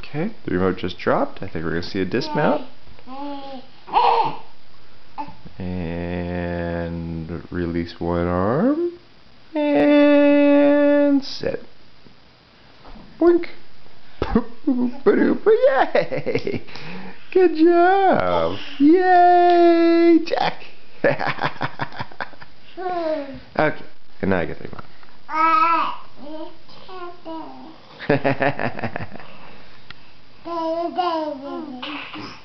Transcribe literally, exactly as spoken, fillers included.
Okay, the remote just dropped. I think we're going to see a dismount. And release one arm. And sit. Boink. Yay! Good job! Yay! Jack! Okay, and now I get the remote.